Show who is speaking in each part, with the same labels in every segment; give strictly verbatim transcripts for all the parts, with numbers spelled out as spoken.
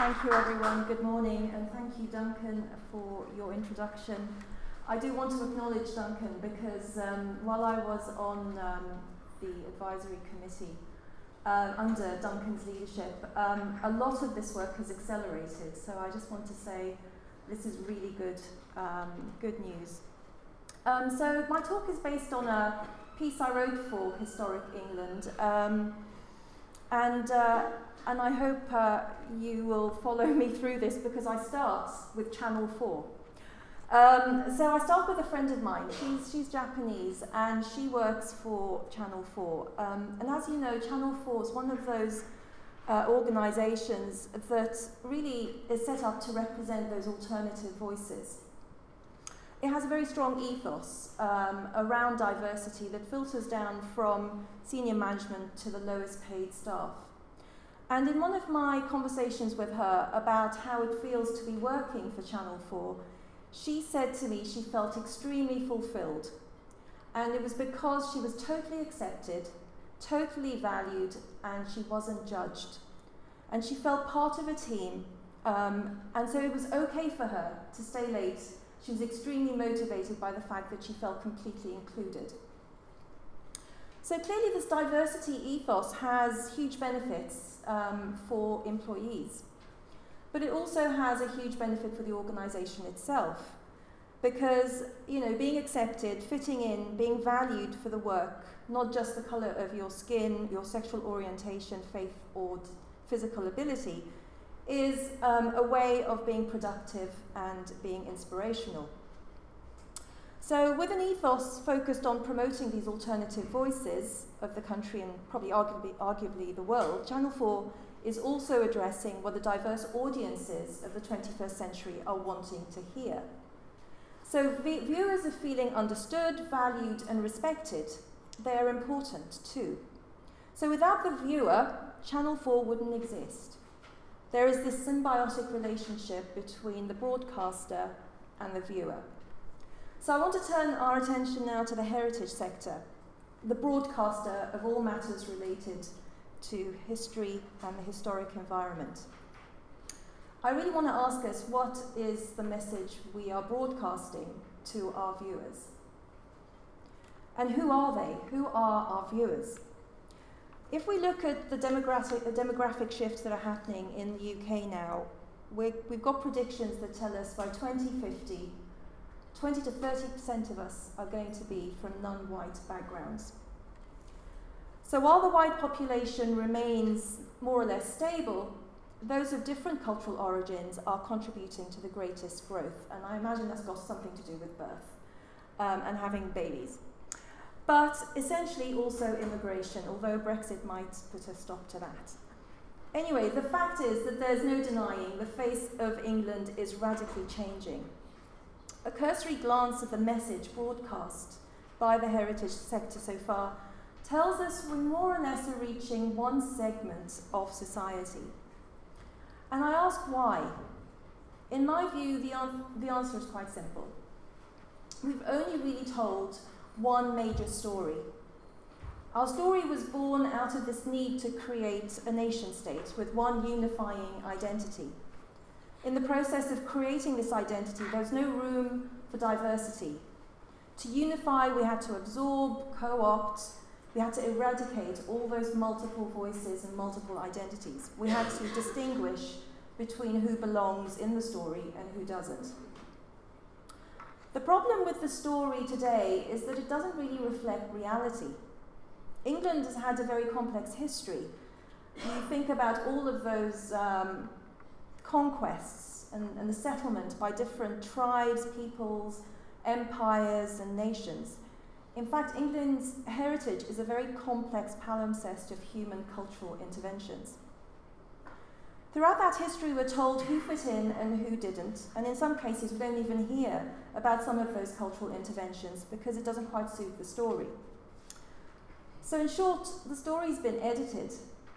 Speaker 1: Thank you, everyone. Good morning, and thank you, Duncan, for your introduction. I do want to acknowledge Duncan because um, while I was on um, the advisory committee uh, under Duncan's leadership, um, a lot of this work has accelerated. So I just want to say this is really good, um, good news. Um, so my talk is based on a piece I wrote for Historic England, um, and uh, and I hope uh, you will follow me through this because I start with Channel four. Um, so I start with a friend of mine. She's, she's Japanese and she works for Channel four. Um, and as you know, Channel four is one of those uh, organizations that really is set up to represent those alternative voices. It has a very strong ethos um, around diversity that filters down from senior management to the lowest paid staff. And in one of my conversations with her about how it feels to be working for Channel four, she said to me she felt extremely fulfilled. And it was because she was totally accepted, totally valued, and she wasn't judged. And she felt part of a team, um, and so it was okay for her to stay late. She was extremely motivated by the fact that she felt completely included. So clearly this diversity ethos has huge benefits um, for employees. But it also has a huge benefit for the organization itself. Because, you know, being accepted, fitting in, being valued for the work, not just the color of your skin, your sexual orientation, faith, or physical ability, is um, a way of being productive and being inspirational. So with an ethos focused on promoting these alternative voices of the country and probably arguably, arguably the world, Channel four is also addressing what the diverse audiences of the twenty-first century are wanting to hear. So viewers are feeling understood, valued, and respected. They are important too. So without the viewer, Channel four wouldn't exist. There is this symbiotic relationship between the broadcaster and the viewer. So I want to turn our attention now to the heritage sector, the broadcaster of all matters related to history and the historic environment. I really want to ask us, what is the message we are broadcasting to our viewers? And who are they? Who are our viewers? If we look at the demographic, the demographic shifts that are happening in the U K now, we're, we've got predictions that tell us by twenty fifty, twenty to thirty percent of us are going to be from non-white backgrounds. So while the white population remains more or less stable, those of different cultural origins are contributing to the greatest growth. And I imagine that's got something to do with birth um, and having babies. But essentially also immigration, although Brexit might put a stop to that. Anyway, the fact is that there's no denying the face of England is radically changing. A cursory glance at the message broadcast by the heritage sector so far tells us we more or less are reaching one segment of society. And I ask why. In my view, the, an the answer is quite simple. We've only really told one major story. Our story was born out of this need to create a nation state with one unifying identity. In the process of creating this identity, there was no room for diversity. To unify, we had to absorb, co-opt, we had to eradicate all those multiple voices and multiple identities. We had to distinguish between who belongs in the story and who doesn't. The problem with the story today is that it doesn't really reflect reality. England has had a very complex history. You think about all of those um, conquests and, and the settlement by different tribes, peoples, empires, and nations. In fact, England's heritage is a very complex palimpsest of human cultural interventions. Throughout that history, we're told who fit in and who didn't, and in some cases, we don't even hear about some of those cultural interventions because it doesn't quite suit the story. So in short, the story's been edited.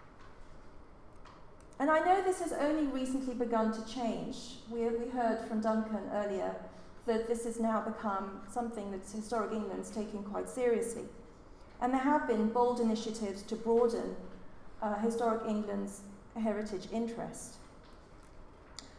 Speaker 1: And I know this has only recently begun to change. We, we heard from Duncan earlier that this has now become something that Historic England's taking quite seriously. And there have been bold initiatives to broaden uh, Historic England's heritage interest.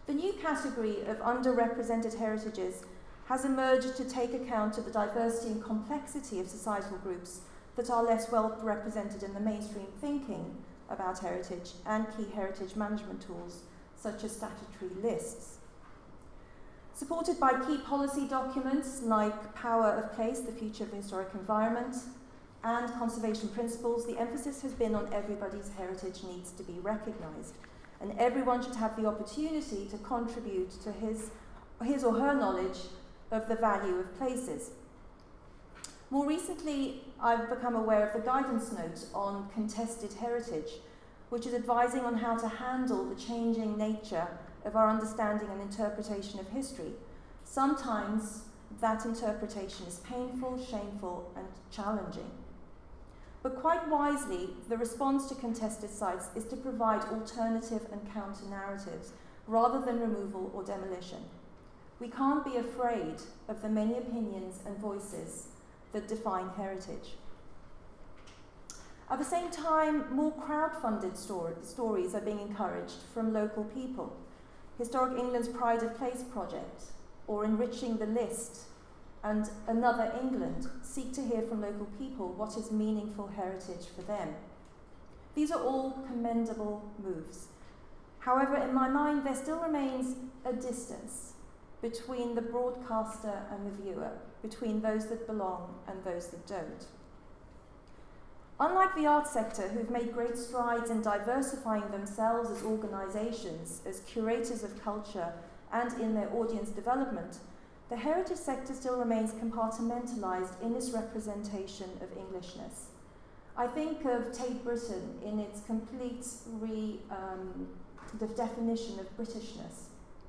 Speaker 1: The new category of underrepresented heritages has emerged to take account of the diversity and complexity of societal groups that are less well represented in the mainstream thinking about heritage and key heritage management tools, such as statutory lists. Supported by key policy documents like Power of Place, the Future of the Historic Environment, and conservation principles, the emphasis has been on everybody's heritage needs to be recognised, and everyone should have the opportunity to contribute to his, his or her knowledge of the value of places. More recently, I've become aware of the guidance note on contested heritage, which is advising on how to handle the changing nature of our understanding and interpretation of history. Sometimes that interpretation is painful, shameful, and challenging. But quite wisely, the response to contested sites is to provide alternative and counter narratives rather than removal or demolition. We can't be afraid of the many opinions and voices that define heritage. At the same time, more crowd-funded stor stories are being encouraged from local people. Historic England's Pride of Place project, or Enriching the List, and Another England seek to hear from local people what is meaningful heritage for them. These are all commendable moves. However, in my mind, there still remains a distance between the broadcaster and the viewer, between those that belong and those that don't. Unlike the arts sector, who've made great strides in diversifying themselves as organisations, as curators of culture, and in their audience development, the heritage sector still remains compartmentalised in its representation of Englishness. I think of Tate Britain in its complete re, um, the definition of Britishness.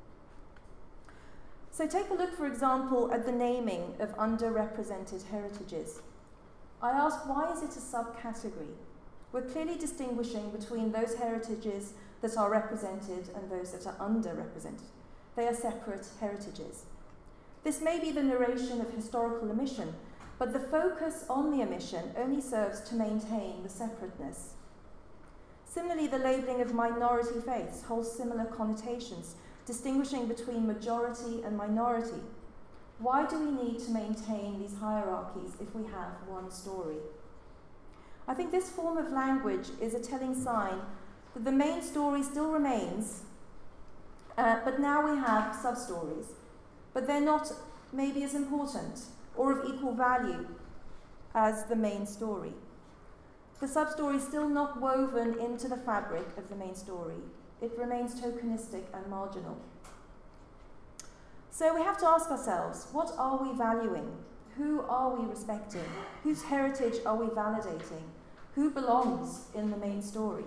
Speaker 1: So take a look, for example, at the naming of underrepresented heritages. I ask, why is it a subcategory? We're clearly distinguishing between those heritages that are represented and those that are underrepresented. They are separate heritages. This may be the narration of historical omission, but the focus on the omission only serves to maintain the separateness. Similarly, the labelling of minority faiths holds similar connotations, distinguishing between majority and minority. Why do we need to maintain these hierarchies if we have one story? I think this form of language is a telling sign that the main story still remains, uh, but now we have sub-stories. But they're not maybe as important or of equal value as the main story. The sub-story is still not woven into the fabric of the main story. It remains tokenistic and marginal. So we have to ask ourselves, what are we valuing? Who are we respecting? Whose heritage are we validating? Who belongs in the main story?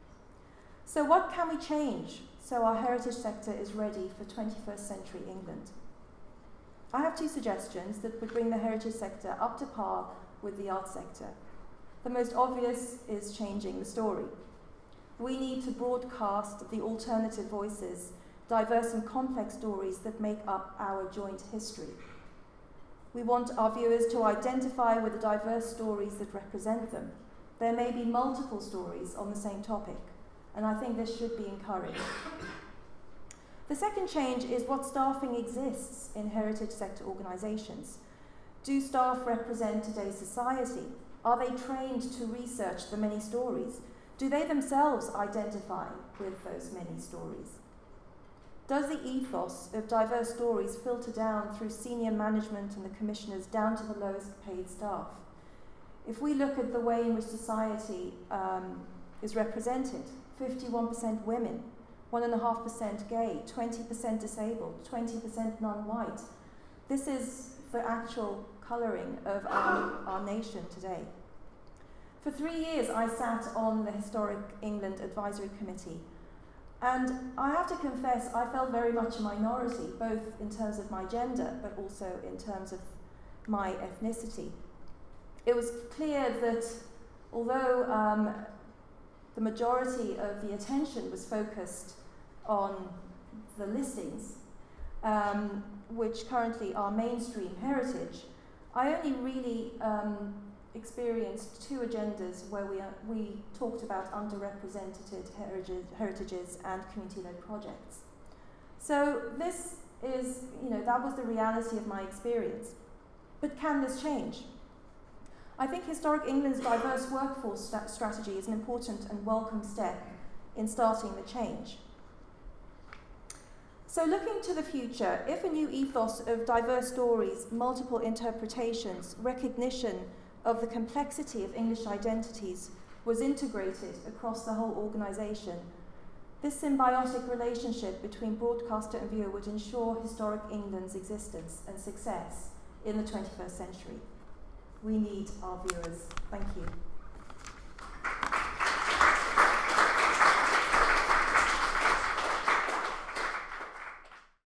Speaker 1: So what can we change so our heritage sector is ready for twenty-first century England? I have two suggestions that would bring the heritage sector up to par with the arts sector. The most obvious is changing the story. We need to broadcast the alternative voices, diverse and complex stories that make up our joint history. We want our viewers to identify with the diverse stories that represent them. There may be multiple stories on the same topic, and I think this should be encouraged. The second change is what staffing exists in heritage sector organisations. Do staff represent today's society? Are they trained to research the many stories? Do they themselves identify with those many stories? Does the ethos of diverse stories filter down through senior management and the commissioners down to the lowest paid staff? If we look at the way in which society um, is represented, fifty-one percent women, one point five percent gay, twenty percent disabled, twenty percent non-white. This is the actual colouring of our, our nation today. For three years I sat on the Historic England Advisory Committee, and I have to confess I felt very much a minority, both in terms of my gender but also in terms of my ethnicity. It was clear that although um, the majority of the attention was focused on the listings, um, which currently are mainstream heritage, I only really um, experienced two agendas where we, uh, we talked about underrepresented heritage, heritages and community-led projects. So this is, you know, that was the reality of my experience. But can this change? I think Historic England's diverse workforce st- strategy is an important and welcome step in starting the change. So looking to the future, if a new ethos of diverse stories, multiple interpretations, recognition of the complexity of English identities was integrated across the whole organisation, this symbiotic relationship between broadcaster and viewer would ensure Historic England's existence and success in the twenty-first century. We need our viewers. Thank you.